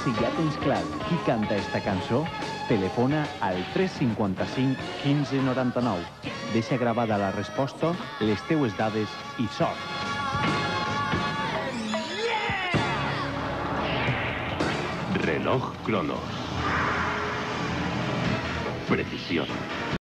Si ja tens clar qui canta esta cançó, telefona al 355 15 99. Deixa gravada la resposta, les teues dades i sort. Reloj Cronos. Precisión.